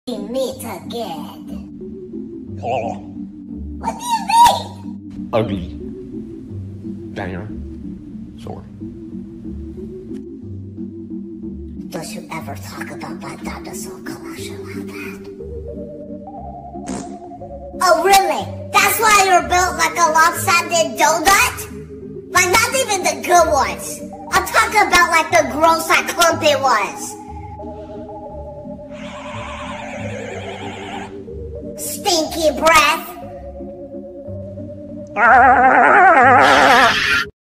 We meet again. Oh. What do you mean? Ugly. Daniel. Sorry. Don't you ever talk about my dinosaur collection like that. Oh, really? That's why you're built like a lopsided donut? Like, not even the good ones. I'm talking about like the gross, like clumpy ones. Stinky breath.